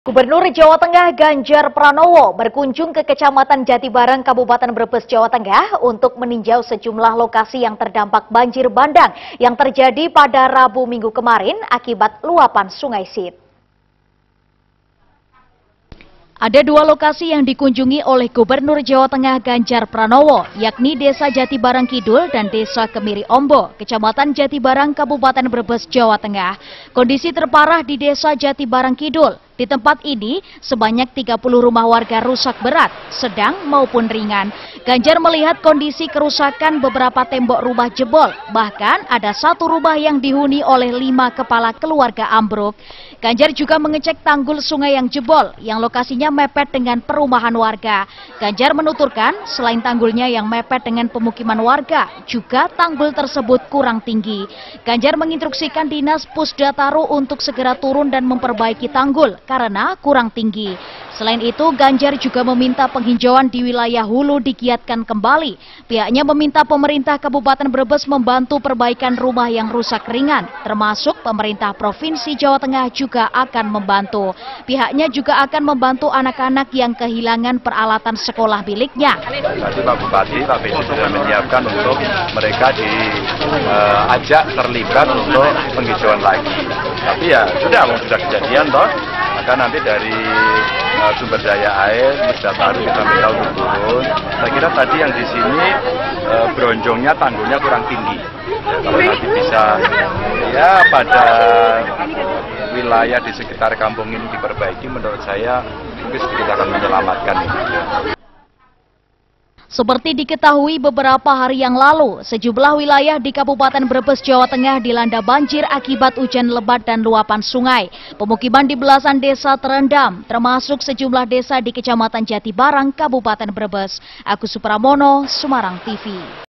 Gubernur Jawa Tengah Ganjar Pranowo berkunjung ke Kecamatan Jatibarang, Kabupaten Brebes, Jawa Tengah untuk meninjau sejumlah lokasi yang terdampak banjir bandang yang terjadi pada Rabu Minggu kemarin akibat luapan Sungai Sid. Ada dua lokasi yang dikunjungi oleh Gubernur Jawa Tengah Ganjar Pranowo, yakni Desa Jatibarang Kidul dan Desa Kemiri Ombo, Kecamatan Jatibarang, Kabupaten Brebes, Jawa Tengah. Kondisi terparah di Desa Jatibarang Kidul. Di tempat ini, sebanyak 30 rumah warga rusak berat, sedang maupun ringan. Ganjar melihat kondisi kerusakan beberapa tembok rumah jebol, bahkan ada satu rumah yang dihuni oleh 5 kepala keluarga ambruk. Ganjar juga mengecek tanggul sungai yang jebol, yang lokasinya mepet dengan perumahan warga. Ganjar menuturkan, selain tanggulnya yang mepet dengan pemukiman warga, juga tanggul tersebut kurang tinggi. Ganjar menginstruksikan Dinas Pusdataru untuk segera turun dan memperbaiki tanggul karena kurang tinggi. Selain itu, Ganjar juga meminta penghijauan di wilayah hulu digiatkan kembali. Pihaknya meminta pemerintah Kabupaten Brebes membantu perbaikan rumah yang rusak ringan, termasuk pemerintah Provinsi Jawa Tengah juga akan membantu. Pihaknya juga akan membantu anak-anak yang kehilangan peralatan sekolah miliknya. Tadi Pak Bupati, Pak BC sudah menyiapkan untuk mereka diajak terlibat untuk penghijauan lagi. Tapi ya sudah kejadian toh. Maka nanti dari sumber daya air, Pusdataru kita minta untuk turun. Saya kira tadi yang di sini bronjongnya, tanggulnya kurang tinggi. Kalau nanti bisa ya pada wilayah di sekitar kampung ini diperbaiki, menurut saya mungkin kita akan menyelamatkan ini. Seperti diketahui beberapa hari yang lalu, sejumlah wilayah di Kabupaten Brebes, Jawa Tengah dilanda banjir akibat hujan lebat dan luapan sungai. Pemukiman di belasan desa terendam, termasuk sejumlah desa di Kecamatan Jatibarang, Kabupaten Brebes. Agus Supramono, Semarang TV.